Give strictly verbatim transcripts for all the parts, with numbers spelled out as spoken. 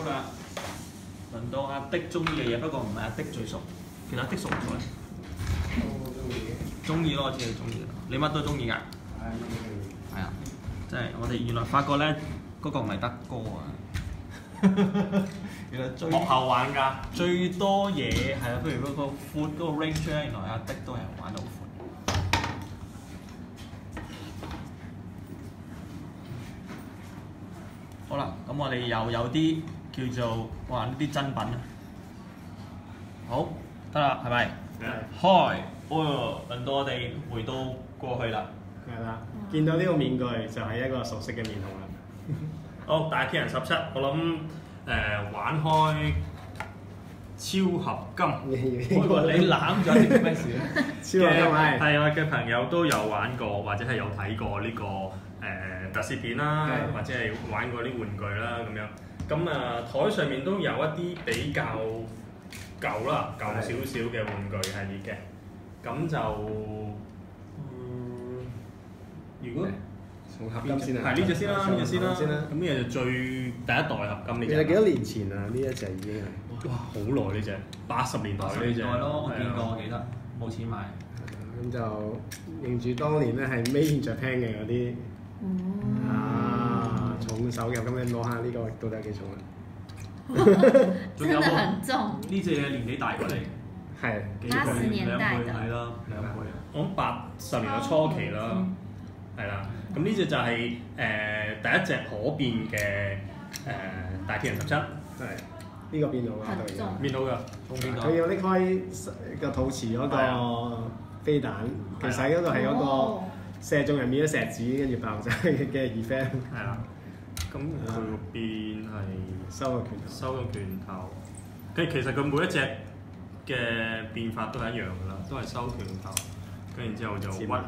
啦，輪到阿的中意嘅嘢，不過唔係阿的最熟。其實阿的熟唔熟咧？ 都中意嘅。 中意咯，我知你中意。你乜都中意㗎？ 係乜都中意。 係啊，即係我哋原來發覺咧，嗰、嗰個唔係德哥啊。原來最學校玩㗎， 最多嘢係啊，譬如嗰個闊嗰個 range 咧，原來阿的都係玩到好闊。好啦，咁我哋又有啲叫做哇呢啲真品啊！好得啦，係咪？ 係。 開，哦，輪到我哋回到過去啦。 係啦，見到呢個面具就係一個熟悉嘅面孔啦。 好，大鐵人十七，我諗誒、呃、玩開超合金。 我以為你攬咗啲咩事咧？ 超合金係。 係啊嘅朋友都有玩過，或者係有睇過呢、這個誒、呃、特攝片啦， 係或者係玩過啲玩具啦咁樣。咁啊台上面都有一啲比較舊啦、舊少少嘅玩具系列嘅。咁就嗯，如果從合金先啊。 係呢只先啦，呢只先啦。 先啦。 咁呢隻就最第一代合金呢隻。 其實幾多年前啊？呢一隻已經係。 哇！好耐呢只，八十年代呢只。 年代咯，我見過，我記得，冇錢買。 咁就認住當年咧係 Made in Japan嘅嗰啲。 嗯。 啊，重手嘅，咁你攞下呢個到底有幾重啊？ 真的很重。 呢隻嘢年紀大過你。 係。 八十年代的。 係咯，兩倍。 我諗八十年代初期啦，係啦。咁呢隻就係誒第一隻可變嘅誒大鐵人十七。 係。呢個變到啊，對嘅。 變到㗎。 佢要拎開個肚臍嗰個飛彈，其實嗰個係嗰個射中人面嘅石子，跟住爆炸嘅 effect。 係啦。咁佢個變係收個拳頭。 收個拳頭。佢其實佢每一隻嘅變法都係一樣㗎啦，都係收拳頭，跟住然之後就屈。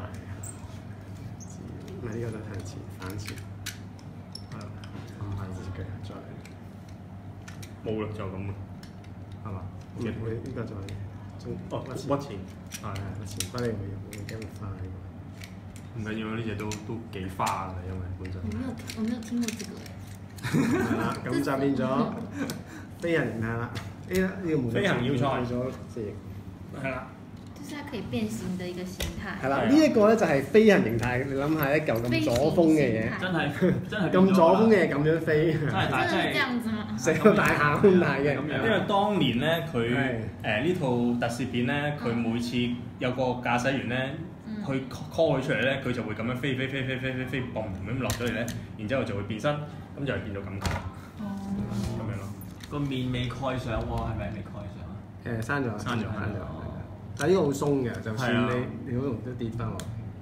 唔係呢個都向前反前。 係。 唔係隻腳再。 冇啦，就咁啦，係嘛？ 唔會呢個就係中哦屈前，係係屈前，不過你會會驚會快。 唔緊要，呢隻都都幾花㗎，因為本身。 我沒有我沒有聽過這個。 係啦，咁就變咗飛人形態啦。呢呢個冇飛行要塞咗隻翼。 係啦。 就是它可以變形的一個形態。 係啦，呢一個咧就係飛人形態。你諗下一嚿咁左風嘅嘢， 真係真係咁左風嘅嘢咁樣飛， 真係大，真係這樣子嗎？ 成個大廈咁大嘅。 因為當年咧，佢誒呢套特攝片咧，佢每次有個駕駛員咧，去 call 佢出嚟咧，佢就會咁樣飛飛飛飛飛飛飛，嘣咁落咗嚟咧，然之後就會變身，咁就係變到感覺。 哦。 咁樣咯。 個面未蓋上喎，係咪未蓋上啊？ 誒，生咗， 生咗， 生咗。但係呢個好鬆嘅，就算你你好容易都跌翻落。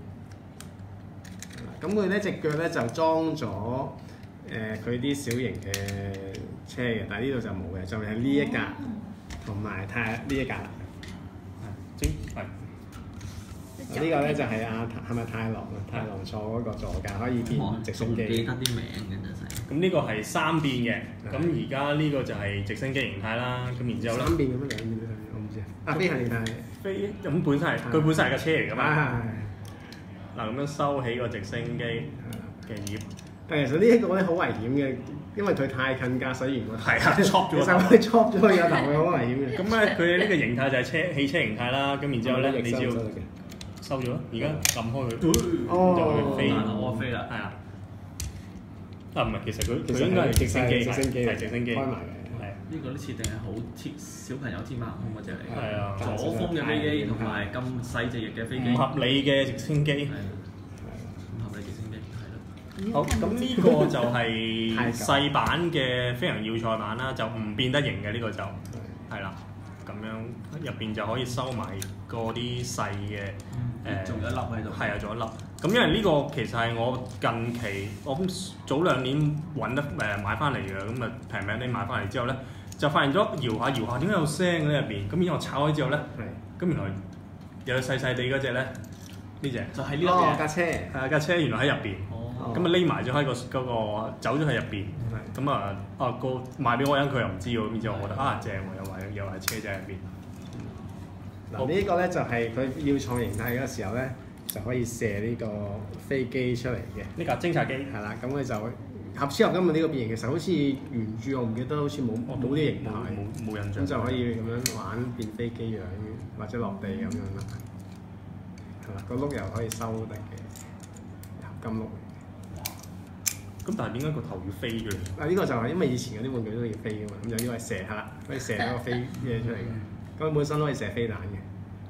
咁佢呢隻腳咧就裝咗誒佢啲小型嘅車嘅，但係呢度就冇嘅，就係呢一格同埋泰呢一格啦。 係，係。 呢個咧就係阿係咪太郎啊？太郎坐嗰個座駕可以變直升機。 記得啲名嘅真係。 咁呢個係三變嘅，咁而家呢個就係直升機形態啦。咁然之後咧。 三變咁樣兩變我唔知啊。啊，飛行形態。 飛咁本身係佢本身係架車嚟㗎嘛。 係。 嗱咁樣收起個直升機嘅葉。 但其實呢一個咧好危險嘅，因為佢太近駕駛員喎。 係啊，戳咗個頭。 其實佢戳咗佢個頭係好危險嘅。 咁咧，佢呢個形態就係車汽車形態啦。咁然之後咧，你只要收咗，而家撳開佢，就會飛。 我飛啦。 係啊。啊唔係，其實佢佢應該係直升機， 直升機係直升機。 開埋嘅。 係。呢個啲設定係好天小朋友天馬行空嗰隻嚟嘅。 係啊。 左風嘅飛機同埋咁細隻翼嘅飛機。 唔合理嘅直升機。 係。唔合理直升機係咯。 好，咁呢個就係細版嘅飛行要塞版啦，就唔變得型嘅呢個就係啦。咁樣入邊就可以收埋嗰啲細嘅誒， 仲有一粒喺度。 係啊，仲有一粒。咁因為呢個其實係我近期我諗早兩年揾得誒買翻嚟嘅，咁啊平平啲買翻嚟之後咧，就發現咗搖下搖下點解有聲嘅咧入邊？咁然後我炒開之後咧，咁原來有細細地嗰隻咧，呢隻就係呢一架車。 係啊，架車原來喺入邊。咁啊匿埋咗喺個嗰個走咗喺入邊，咁啊啊個賣俾我人佢又唔知喎，咁之後我覺得啊正喎，又話又係車仔入邊。 嗱呢個咧就係佢要創形態嗰時候咧，就可以射呢個飛機出嚟嘅。 呢架偵察機係啦，咁佢就合超合金嘅呢個變形其實好似原著我唔記得，好似冇冇啲形態， 冇冇印象。 咁就可以咁樣玩變飛機樣或者落地咁樣啦。係啦，個碌又可以收得嘅合金碌。 咁但係點解個頭要飛嘅咧？ 啊！呢個就係因為以前嗰啲玩具都要飛嘅嘛，咁就因為射係啦，可以射一個飛嘢出嚟嘅。咁本身都可以射飛彈嘅。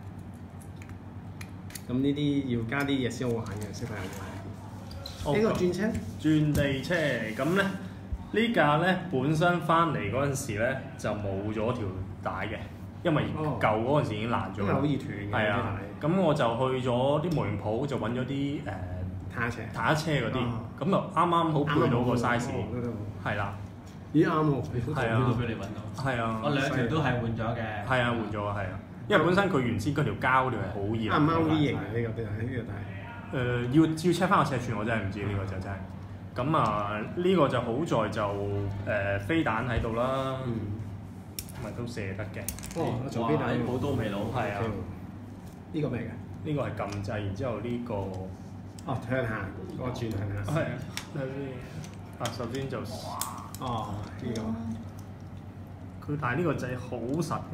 咁呢啲要加啲嘢先好玩嘅，小朋友玩。呢個轉車？ 轉地車咁咧，呢架咧本身翻嚟嗰陣時咧就冇咗條帶嘅，因為舊嗰陣時已經爛咗。 因為好易斷嘅。 係啊，咁我就去咗啲模型鋪，就揾咗啲誒坦克車、 坦克車嗰啲，咁就啱啱好配到個 size。係啦。 咦啱喎！ 係啊， 俾你揾到。 係啊。 我兩條都係換咗嘅。 係啊，換咗啊，係啊。因為本身佢原先嗰條膠條係好易。 啱唔啱 V 型啊？呢個都係呢個但係。 誒、呃、要要 check 翻個尺寸，我真係唔知呢、呢個就真係。咁啊，呢、呢個就好在就誒、呃、飛彈喺度啦，咪、嗯、都射得嘅。 哦，做飛彈冇刀未老。 係啊。 呢個咩㗎？ 呢個係撳掣，然之後呢、呢個哦向下，我轉向下。 係啊。啊，首先就哦呢、呢個，佢但係呢個掣好實嘅。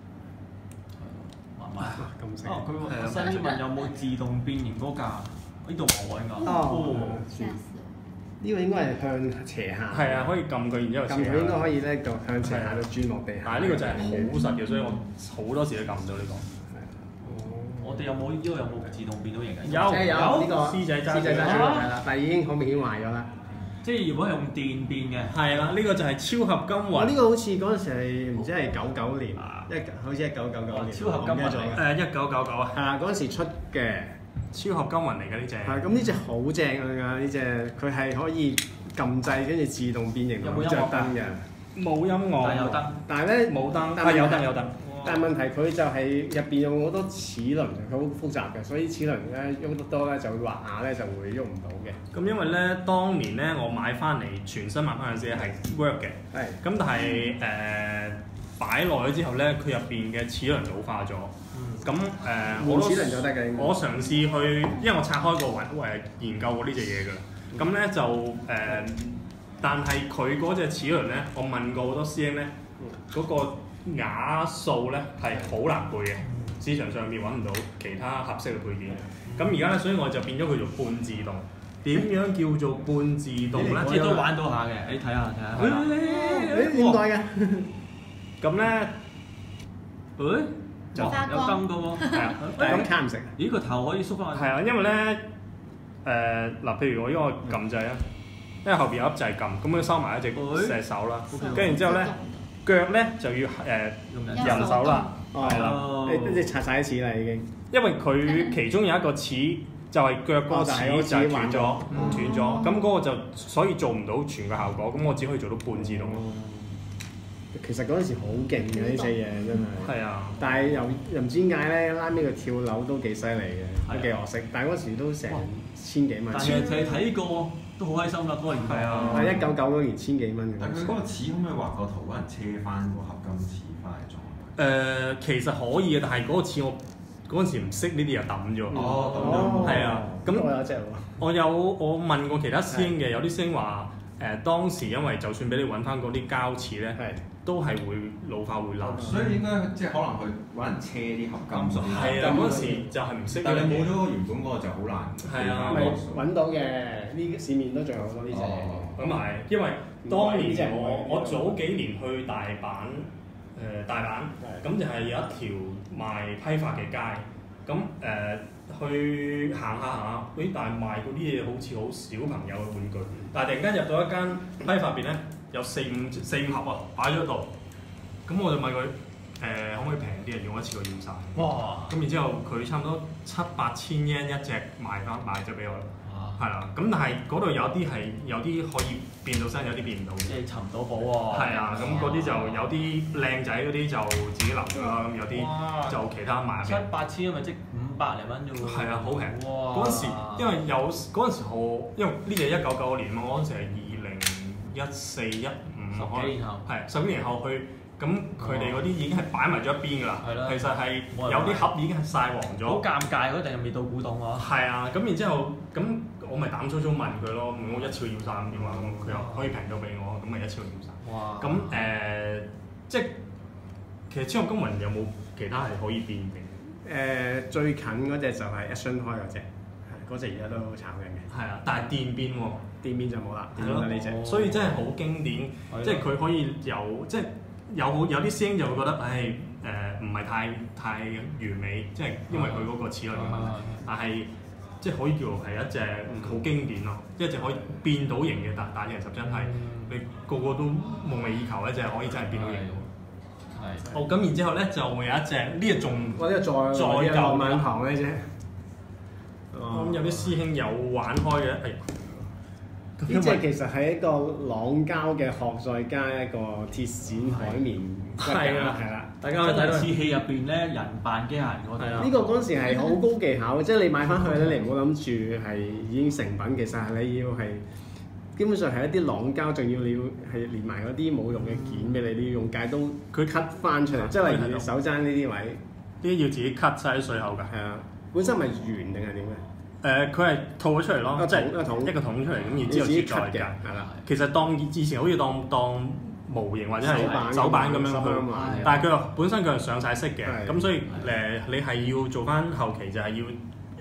咁細。 哦，佢誒新問有冇自動變形嗰架？呢度冇啊應該。 哦。 嚇死我！ 呢個應該係向斜下。 係啊，可以撳佢，然之後撳佢應該可以咧，就向斜下度轉落地下。 但係呢個就係好實嘅，所以我好多時都撳唔到呢個。 係啊。 我哋有冇呢個有冇自動變到形嘅？ 有有呢個獅仔揸獅仔揸住住係啦，但係已經好明顯壞咗啦。 即係如果係用電變嘅。 係啦，呢個就係超合金我魂。 呢個好似嗰陣時係唔知係九九年，一好似係九九九年。 超合金魂嚟嘅。 誒一九九九啊。 係啊，嗰陣時出嘅。 超合金魂嚟嘅呢只。 係咁呢只好正㗎呢只，佢係可以撳掣跟住自動變形， 有冇音樂着燈嘅。 冇音樂。 但係有燈。 但係咧冇燈。 但係有燈有燈。 但係問題佢就係入邊有好多齒輪，佢好複雜嘅，所以齒輪咧喐得多咧就會滑下咧就會喐唔到嘅。 咁因為咧，當年咧我買翻嚟全新買翻嗰陣時係 work 嘅。 係。 咁但係誒擺耐咗之後咧，佢入邊嘅齒輪老化咗。咁誒，我都齒輪就得嘅。 我嘗試去，因為我拆開過揾誒研究過呢隻嘢㗎。咁咧就誒，但係佢嗰隻齒輪咧，我問過好多師兄咧，嗰個瓦數咧係好難配嘅，市場上面揾唔到其他合適嘅配件。咁而家咧，所以我就變咗佢做半自動。點樣叫做半自動咧？ 即係都玩到下嘅，你睇下睇下。 誒點解嘅？ 咁咧， 誒就有燈㗎喎。係啊， 咁卡唔成。 咦個頭可以縮翻去。 係啊，因為咧誒嗱，譬如我呢個撳掣啊，因為後邊有粒掣撳，咁佢收埋一隻隻手啦，跟住然之後咧腳咧就要誒人手啦，係啦， 你你拆晒啲齒啦已經。 因為佢其中有一個齒就係腳嗰個齒就係斷咗，斷咗，咁嗰個就所以做唔到全個效果，咁我只可以做到半自動。 其實嗰陣時好勁嘅呢隻嘢真係。係啊。 但係又又唔知點解咧，拉尾佢跳樓都幾犀利嘅，都幾可惜。但係嗰時都成千幾蚊。 但係就係睇過都好開心啦，嗰個年代。係啊。 係一九九嗰年千幾蚊嘅。 但佢嗰個齒可唔可以畫個圖，揾人車翻個合金齒翻嚟裝？ 誒，其實可以嘅，但係嗰個齒我嗰陣時唔識呢啲又抌咗。 哦， 係啊。咁我有一隻喎。 我有我問過其他師兄嘅，有啲師兄話誒當時因為就算俾你揾翻嗰啲膠齒咧。都係會老化會爛， 所以應該即係可能去揾人車啲合金屬。 係啊，嗰陣時就係唔識。 但係你冇咗原本嗰個就好難。 係啊， 揾到嘅，呢市面都仲有好多呢隻嘢。 咁係，因為當年我我早幾年去大阪，誒大阪，咁就係有一條賣批發嘅街，咁誒去行下行下，誒但係賣嗰啲嘢好似好小朋友嘅玩具，但係突然間入到一間批發店咧。有四五四五盒啊，擺咗喺度，咁我就問佢誒、呃、可唔可以平啲啊？用一次過要晒。哇！咁然之後佢差唔多七八千 yen 一隻賣翻賣咗俾我啦。係啦，咁但係嗰度有啲係有啲可以變到身，有啲變唔到。即係尋唔到寶喎。係啊，咁嗰啲就有啲靚仔嗰啲就自己留咗啦，咁有啲就其他賣。 七八千咪即五百零蚊啫喎。 係啊，好平。嗰陣時因為有嗰陣時我因為呢隻一九九年嘛，我嗰陣時係二零。一四一五可能係十幾年後去，咁佢哋嗰啲已經係擺埋咗一邊㗎啦。係啦，其實係有啲盒已經係曬黃咗。好尷尬嗰陣又未到古董喎。係啊，咁然之後咁我咪膽粗粗問佢咯，我一次要晒咁點啊？咁佢又可以平到俾我，咁咪一次要晒。 哇！ 咁誒、呃，即係其實超級公民有冇其他係可以變嘅？ 誒、呃、最近嗰隻就係 Action Toy 嗰隻，係嗰隻而家都炒緊嘅。 係啊，但係電變喎， 電變就冇啦，電係咯變就呢隻。 所以真係好經典，即係佢可以有即係有有啲師兄就會覺得，唉誒唔係太太完美，即係因為佢嗰個齒輪嘅問題，但係即係可以叫做係一隻好經典咯，一隻可以變到型嘅大大型十真係你個個都夢寐以求一隻可以真係變到型嘅喎。 係。 好咁，然之後咧就會有一隻呢隻仲我呢個再再舊舊浪漫堂呢隻。 咁有啲師兄有玩開嘅，係呢隻其實係一個朗膠嘅殼，再加一個鐵線海綿骨架， 係啊係啦。 大家可以睇到即係試戲入邊咧，人扮機械人嗰係啊啲。 呢個嗰陣時係好高技巧嘅，即係你買翻去咧，你唔好諗住係已經成品，其實係你要係基本上係一啲朗膠，仲要你要係連埋嗰啲冇用嘅件俾你，你要用戒刀佢 cut 翻出嚟，即係例如你手踭呢啲位， 呢啲要自己 cut 晒啲水口㗎。 係啊，本身咪圓定係點嘅？ 誒，佢係套咗出嚟咯， 一個即係桶一個桶一個桶出嚟，咁然你之後自己切 cut 再嘅， 㗎。 係啦。 其實當以前好似當當模型或者係手板手板咁樣去， 手板係但係佢又本身佢係上晒色嘅， 係咁所以誒你係要做翻後期就係要誒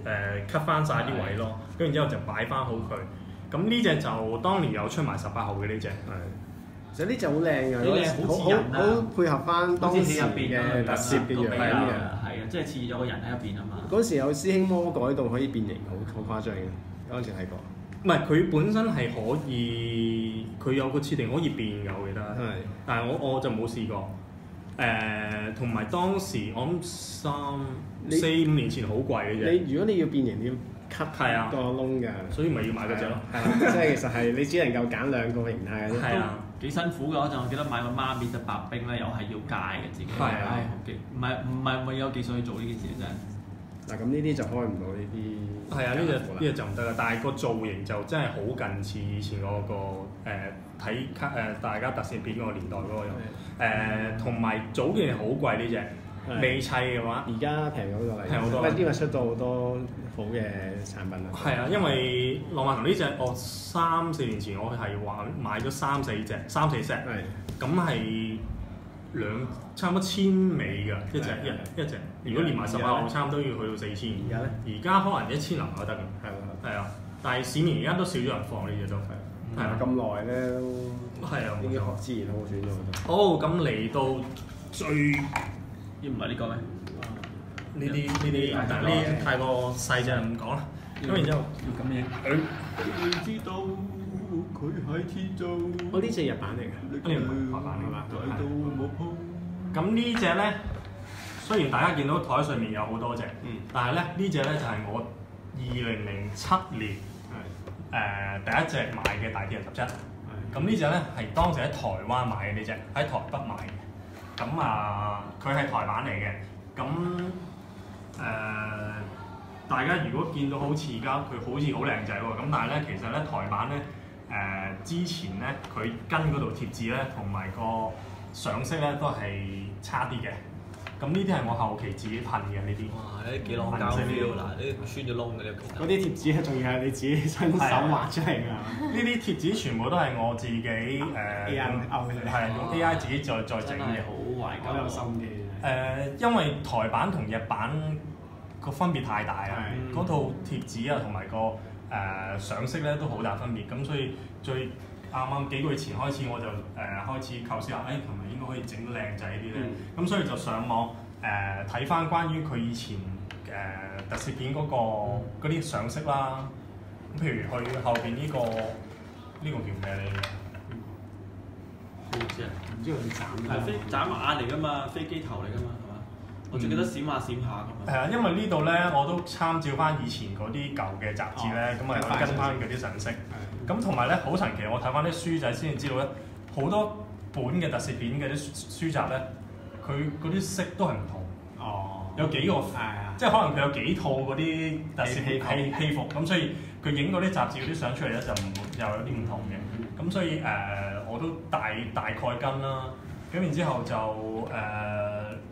cut 翻晒啲位咯，跟住之後就擺翻好佢。咁呢只就當年有出埋十八號嘅呢只， 係，其實呢隻好靚㗎， 呢隻好似人啊好配合翻當時好似戲入邊嘅特攝嘅樣係嘅。 啊，係啊，即係似有個人喺入邊啊嘛。 嗰時有師兄魔改到可以變形，好好誇張嘅。嗰陣時睇過。 唔係佢本身係可以，佢有個設定可以變嘅，我記得。 係。 但係我我就冇試過。誒，同埋當時我諗三你四五年前好貴嘅啫， 你如果你要變形，你要 cut 係啊個窿㗎。 所以咪要買嗰只咯。 係啦，即係其實係你只能夠揀兩個形態嘅啫。 係啊。 幾辛苦㗎嗰陣，我記得買個媽咪嘅白冰咧，又係要戒嘅自己。 係啊唉好技唔係唔係冇有技術去做呢件事真係。 嗱咁呢啲就開唔到呢啲。 係啊，呢隻呢隻就唔得啦，但係個造型就真係好近似以前嗰個誒睇卡誒大家特攝片嗰個年代嗰個樣誒，同埋早期好貴呢只，未砌嘅話而家平咗好多啦， 平好多因為出到好多好嘅產品啦。 係啊，因為浪漫同呢只我三四年前我係玩買咗三四隻三四 set， 係。 咁係兩差唔多千尾㗎一隻一一隻，如果連埋十八號差唔多要去到四千。 而家咧？ 而家可能一千零都得㗎。 係啦。 係啊，但係市面而家都少咗人放呢隻都係。係啊， 咁耐咧都係啊， 已經學自然好選咗好多。 好，咁嚟到最呢唔係呢個咩？ 呢啲呢啲，但係呢啲太過細隻唔講啦。咁然之後要咁嘢。你知道佢喺天中。 我呢隻日版嚟嘅。 呢個唔係台版嚟㗎。 睇到冇鋪。 咁呢只咧，雖然大家見到台上面有好多隻， 嗯， 但係咧呢只咧就係我二零零七年誒第一隻買嘅大鐵人十七。咁呢只咧係當時喺台灣買嘅呢隻，喺台北買嘅。咁啊，佢係台版嚟嘅。咁誒、呃，大家如果見到好似而家佢好似好靚仔喎，咁但係咧其實咧台版咧誒、呃、之前咧佢跟嗰度貼紙咧同埋個上色咧都係差啲嘅。咁呢啲係我後期自己噴嘅呢啲。 哇！呢啲幾浪膠 feel 嗱，呢啲穿咗窿嘅呢個。 嗰啲貼紙咧，仲要係你自己親手畫出嚟㗎。 呢啲貼紙全部都係我自己誒 A I 勾嘅， 係用 A I 自己再再整嘅。 好懷好有舊。 心機。 誒，因為台版同日版個分別太大啦， 係嗰套貼紙啊同埋個誒上色咧都好大分別，咁所以最啱啱幾個月前開始我就誒、呃、開始構思下，誒係咪應該可以整到靚仔啲咧？咁、 嗯、 所以就上網誒睇翻關於佢以前誒、呃、特攝片嗰、個嗰啲上色啦，咁譬如去後邊呢、個呢、個叫咩咧？ 唔知啊， 唔知佢斬係飛斬馬嚟㗎嘛，飛機頭嚟㗎嘛，係嘛？我仲記得閃下閃下㗎嘛。 係啊，因為呢度咧我都參照翻以前嗰啲舊嘅雜誌咧，咁啊跟翻嗰啲神色。咁同埋咧好神奇，我睇翻啲書仔先至知道咧，好多本嘅特攝片嘅啲書集咧，佢嗰啲色都係唔同。 哦。 有幾個， 係即係可能佢有幾套嗰啲特攝戲戲戲服，咁所以佢影嗰啲雜誌嗰啲相出嚟咧就唔又有啲唔同嘅。咁所以誒、呃、我都大大概跟啦。咁然之後就誒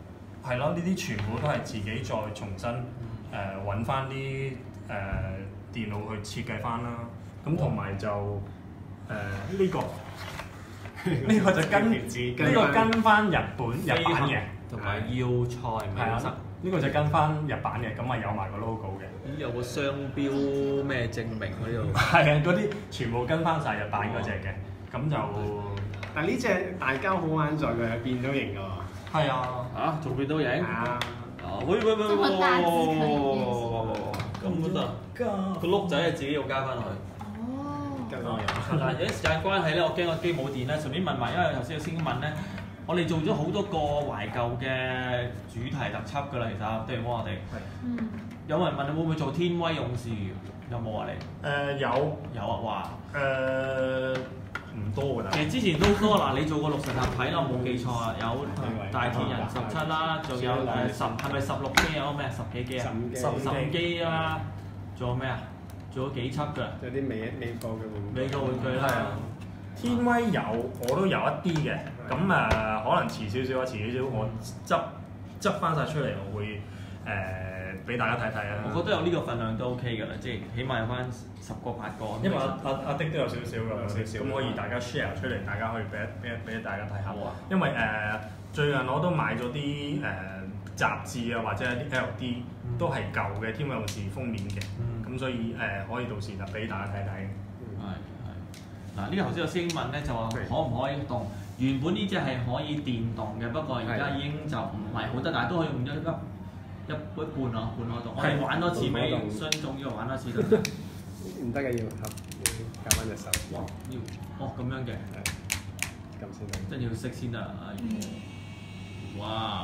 係咯，呢、呃、啲全部都係自己再重新誒揾翻啲誒電腦去設計翻啦。咁同埋就誒呢個呢個就跟呢個跟翻日本日版嘅， 同埋要塞係啊，呢個就跟翻日版嘅，咁啊有埋個 logo 嘅。 咦有個商標咩證明喺度？ 係啊，嗰啲全部跟翻晒日版嗰只嘅，咁就但呢只大膠好玩在佢係變咗形㗎喎。 係啊， 嚇仲變到型？ 啊！ 哦，喂喂喂這麼大隻可以變形咁本啊！個碌仔係自己要加翻落去。 哦， 跟落嗱，有啲時間關係咧，我驚個機冇電咧，順便問埋，因為頭先有先問咧，我哋做咗好多個懷舊嘅主題特輯㗎啦，其實對唔我哋。 嗯， 有人問你會唔會做天威勇士？有冇啊你？ 誒有有啊，哇！ 誒唔多㗎啦其。實之前都多嗱，你做過六神合體啦，我冇記錯啊，有大鐵人十七啦，仲有誒十係咪十六機有咩十幾機啊？ 十十十機啦，仲有咩啊？做咗幾輯㗎？ 有啲美美國嘅玩具。 美國玩具係啊啦， 天威有，我都有一啲嘅，咁誒、呃、可能遲少少啊，遲少少我執執翻晒出嚟，我會誒俾、呃、大家睇睇啊。 我覺得有呢個份量都 OK 㗎啦，即係起碼有翻十個八個。 因為阿阿阿丁都有少少㗎， 有少少咁可以大家 share 出嚟，大家可以俾一俾一俾大家睇下。 好啊因為誒、呃、最近我都買咗啲誒雜誌啊，或者一啲 L D 嗯都係舊嘅天威勇士封面嘅，咁、 嗯所以誒、呃、可以到時就俾大家睇睇。 係係。嗱呢個頭先有師兄問咧，就話可唔可以動？原本呢只係可以電動嘅，不過而家已經就唔係好得，但係都可以用一粒一一半啊，半可動。我哋玩多次俾雙總要玩多次得唔得？ 唔得嘅要合，要夾翻隻手。 哇！要哦咁樣嘅， 咁先得。 真係要識先得啊！哇！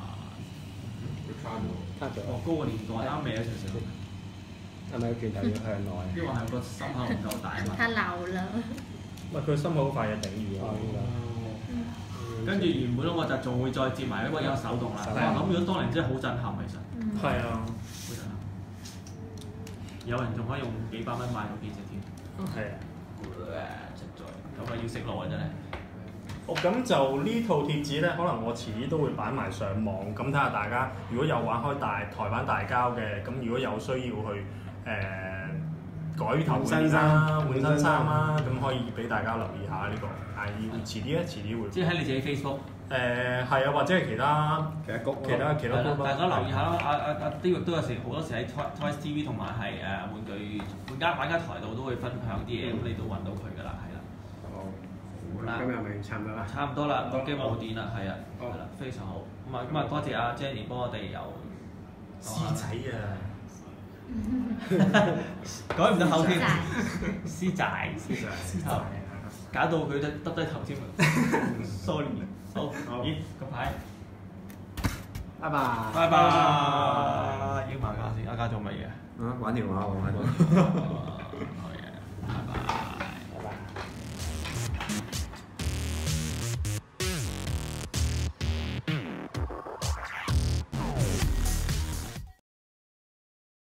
卡咗。 哦，高個年代啱未啊？少少， 係咪個拳頭要向內？ 因為係個心口唔夠大啊嘛。 他老了。 喂，佢心口好快就頂住哦，呢個。 跟住原本我就仲會再接埋一個有手動啦。 手動哇！咁如果當年真係好震撼，其實嗯， 係啊， 好震撼。有人仲可以用幾百蚊買到幾隻添。 係啊。 實在咁啊要識路啊真係。 哦，咁就呢套貼紙咧，可能我遲啲都會擺埋上網，咁睇下大家如果有玩開大台灣大膠嘅，咁如果有需要去誒、呃、改頭換衫、換新衫啦，咁可以俾大家留意下呢、呢個。但係要遲啲咧，遲啲會。 即係喺你自己 Facebook。 誒係啊，或者係其他其他谷。 其他其他係啦 group 大家留意下啦。阿阿阿 David 都有時好多時喺 Toy Toys T V 同埋係誒玩具玩家玩家台度都會分享啲嘢，咁你都揾到佢㗎啦，係啦。 好啦。今日咪差唔多啦。 差唔多啦，個機冇電啦，係啊， 好係啦，非常好。咁啊咁啊，多謝阿 Jenny 幫我哋又師仔啊！ 改唔到口添師仔， 師仔， 師仔。 搞到佢都耷低頭添，sorry。好，咦，個牌， 拜拜。 拜拜。英文家先，阿家做乜嘢？ 啊，玩電話喎，玩電話。